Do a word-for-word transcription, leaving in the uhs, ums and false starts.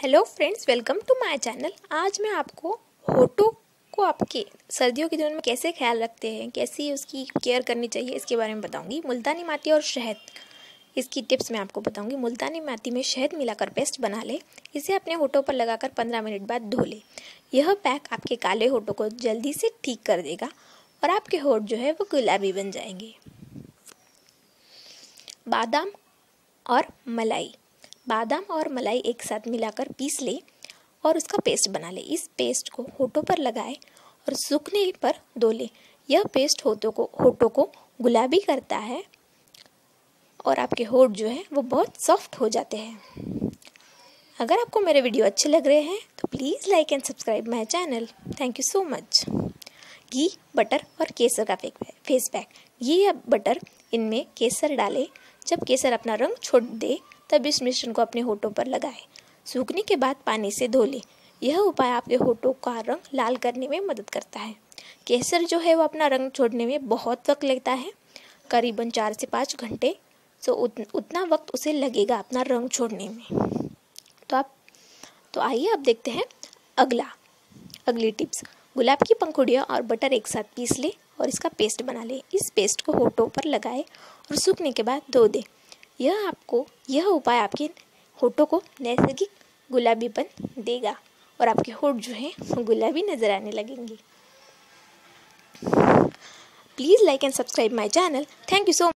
Hello friends, welcome to my channel. आज मैं आपको होठों को आपके सर्दियों के दिनों में कैसे ख्याल रखते हैं, कैसी उसकी केयर करनी चाहिए, इसके बारे में बताऊंगी। मुल्तानी माटी और शहद, इसकी टिप्स मैं आपको बताऊंगी। मुल्तानी माटी में शहद मिलाकर पेस्ट बना ले, इसे अपने होठों पर लगाकर पंद्रह मिनट बाद धो ले। यह पैक आपके काले होठों को जल्दी से ठीक कर देगा और आपके होठ जो है वो गुलाबी बन जाएंगे। बादाम और मलाई, बादाम और मलाई एक साथ मिलाकर पीस ले और उसका पेस्ट बना ले। इस पेस्ट को होठों पर लगाए और सूखने पर धो ले। यह पेस्ट होठों को होठों को गुलाबी करता है और आपके होठ जो है वो बहुत सॉफ्ट हो जाते हैं। अगर आपको मेरे वीडियो अच्छे लग रहे हैं तो please like and subscribe my channel. Thank you so much. घी, बटर और केसर का फेस पैक। घी या बटर, इनमें केसर डालें। जब केसर अपना रंग छोड़ दे तब इस मिश्रण को अपने होठों पर लगाएं। सूखने के बाद पानी से धो लें। यह उपाय आपके होठों का रंग लाल करने में मदद करता है। केसर जो है वो अपना रंग छोड़ने में बहुत वक्त लगता है, करीबन चार से पाँच घंटे। तो उत, उतना वक्त उसे लगेगा अपना रंग छोड़ने में। तो आप तो आइए अब देखते हैं अगला अगली टिप्स। गुलाब की पंखुड़ियाँ और बटर एक साथ पीस ले और इसका पेस्ट बना ले। इस पेस्ट को होठों पर लगाए और सूखने के बाद धो दे। यह आपको यह उपाय आपके होठों को नैसर्गिक गुलाबीपन देगा और आपके होठ जो हैं गुलाबी नजर आने लगेंगे। Please like and subscribe my channel. Thank you so much.